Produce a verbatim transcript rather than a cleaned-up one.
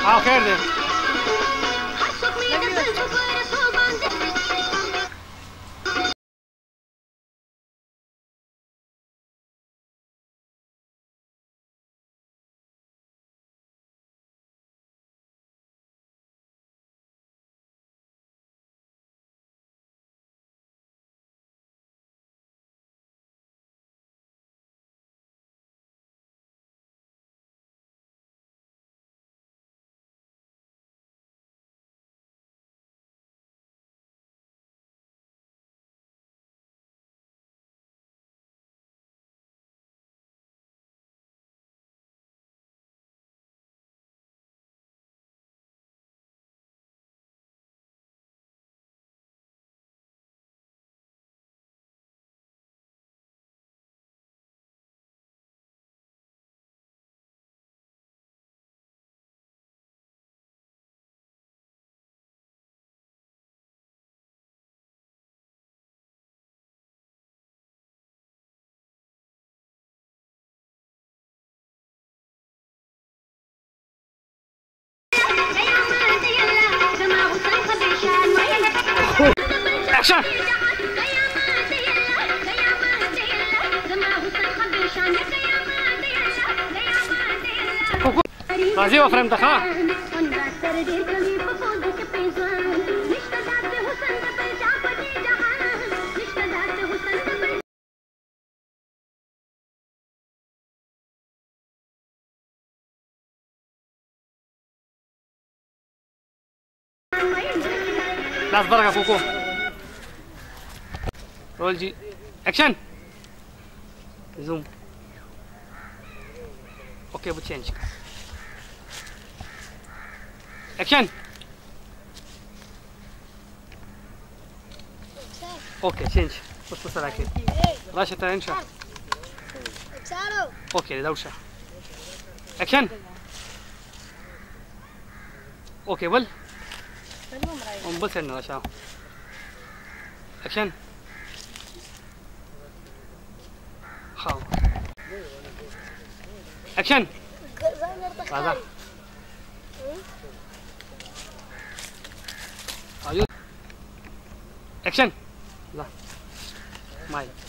हाँ खैर दे एक्शन راضي وفرمت ها لاس بركة كوكو رول جي اكشن زوم اوكي بتشينج اكشن اوكي تشينج بص بص على كده راشة انشا اوكي دوشة اكشن اوكي بل بس انه راشة اكشن خاو اكشن هذا اكشن لا ماي